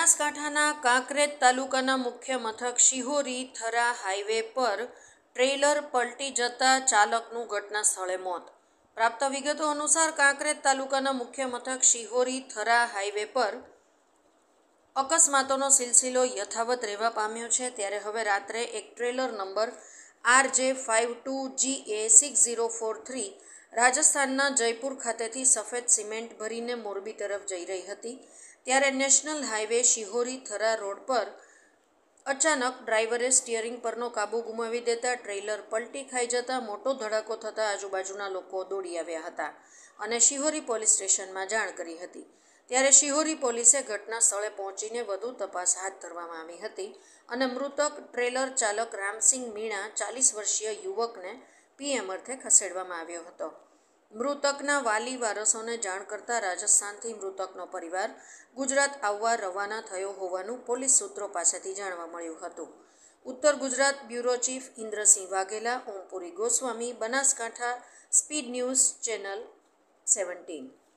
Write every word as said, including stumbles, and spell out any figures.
બનાસકાંઠાના કાંકરેજ તાલુકાના મુખ્ય મથક શિહોરી થરા હાઈવે પર ટ્રેલર પલટી જતા ચાલકનું ઘટના સ્થળે મોત. પ્રાપ્ત વિગતો અનુસાર કાંકરેજ તાલુકાના મુખ્ય મથક શિહોરી થરા હાઈવે પર અકસ્માતોનો સિલસિલો યથાવત રહેવા પામ્યો છે. ત્યારે હવે રાત્રે એક trailer number R J five two G A six zero four three રાજસ્થાનના જયપુર ખાતેથી સફેદ સિમેન્ટ ભરીને મોરબી તરફ જઈ રહી હતી. ત્યારે national highway Shihori Thara road પર અચાનક ડ્રાઈવરે સ્ટિયરિંગ પરનો કાબુ ગુમાવી દેતા ટ્રેલર પલટી ખાઈ જતા મોટો ધડાકો થતાં આજુબાજુના લોકો દોડી આવ્યા હતા અને શિહોરી પોલીસ સ્ટેશનમાં જાણ કરી હતી. ત્યારે શિહોરી પોલીસે ઘટના સ્થળે પહોંચીને વધુ તપાસ હાથ ધરવામાં આવી હતી અને મૃતક ટ્રેલર ચાલક રામસિંગ મીણા ચાલીસ વર્ષીય યુવકને પીએમ અર્થે ખસેડવામાં આવ્યો હતો. મૃતકના વાલી વારસોને જાણ કરતા રાજસ્થાનથી મૃતકનો પરિવાર ગુજરાત આવવા રવાના થયો હોવાનું પોલીસ સૂત્રો પાસેથી જાણવા મળ્યું હતું. ઉત્તર Gujarat bureau chief Indrasinh Vaghela, Ompuri Goswami, Banaskantha, speed news channel seventeen.